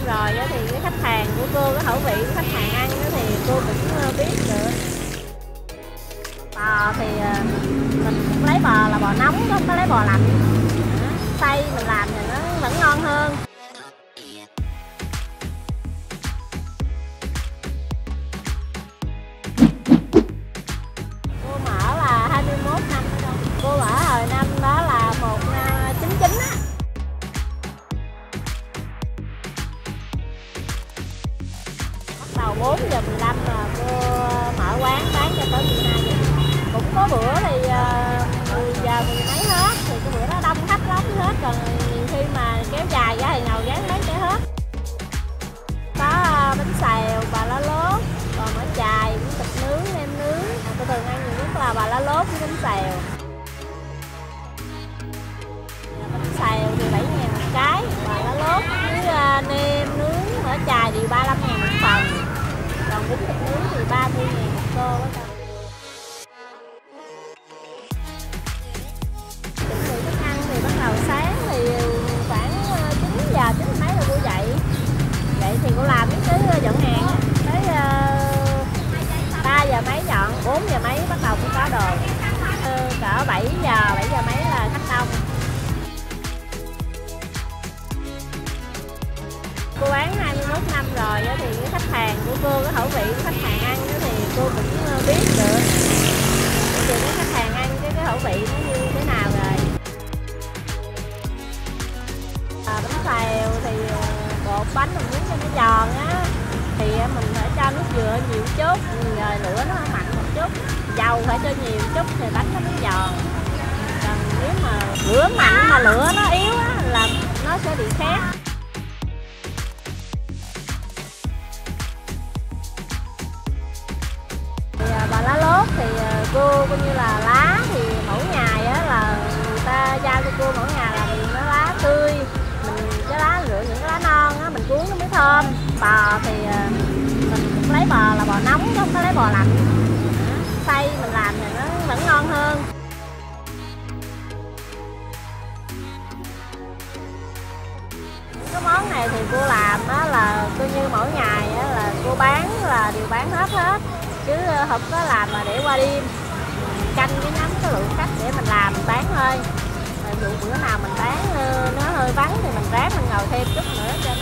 rồi á, thì cái khách hàng của cô, cái khẩu vị của khách hàng ăn á, thì cô cũng biết được. Bò thì mình lấy bò là bò nóng, không có lấy bò lạnh. Xay mình làm thì nó vẫn ngon hơn. Cô mở là 21 năm rồi. Cô mở hồi năm đó là 1999 á. Bắt đầu 4:15 là cô mở quán bán cho tới 12 giờ. Cũng có bữa thì 10 giờ 10 mấy hết, thì cái bữa đó đông khách lắm hết, còn nhiều khi mà kéo dài ra thì nào gán bán cho hết. Có bánh xèo, bà lá lốt, còn ở chài, cũng thịt nướng, nem nướng. Tôi thường ăn nhiều nhất là bà lá lốt với bánh xèo. Bánh xèo thì 7.000 một cái, bà lá lốt với nem nướng ở chài thì 35.000 một phần. Còn bún thịt nướng thì 30.000 một tô đó. Chuẩn bị thức ăn thì bắt đầu sáng thì khoảng 9 giờ, 9 mấy là cô dậy. Vậy thì cô làm cái dọn hàng tới 3 giờ mấy dọn, 4 giờ mấy bắt đầu cũng có đồ. Cỡ 7 giờ mấy là khách đông. Cô bán 21 năm rồi thì cái khách hàng của cô, cái khẩu vị của khách hàng ăn thì cô cũng biết được. Thì cái khách hàng ăn cái khẩu vị nó như thế nào rồi. Bánh xèo thì bột bánh mình muốn cho nó giòn á, thì mình phải cho nước dừa nhiều chút, rồi lửa nó mặn một chút, dầu phải cho nhiều chút thì bánh nó mới giòn. Còn nếu mà lửa mạnh mà lửa nó yếu á là nó sẽ bị khét. Bà lá lốt thì cô coi như là lá thì mỗi ngày á là người ta giao cho cô mỗi ngày là mình nó lá tươi, mình cái lá lựa những cái lá non á mình cuốn nó mới thơm. Bò thì mình cũng lấy bò là bò nóng chứ không có lấy bò lạnh. Xay mình làm thì nó vẫn ngon hơn. Cái món này thì cô làm á là coi như mỗi ngày á là cô bán là đều bán hết, chứ không có làm mà để qua đêm. Canh cái nắm cái lượng khách để mình làm mình bán thôi. Ví dụ bữa nào mình bán nó hơi vắng thì mình ráng mình ngồi thêm chút nữa cho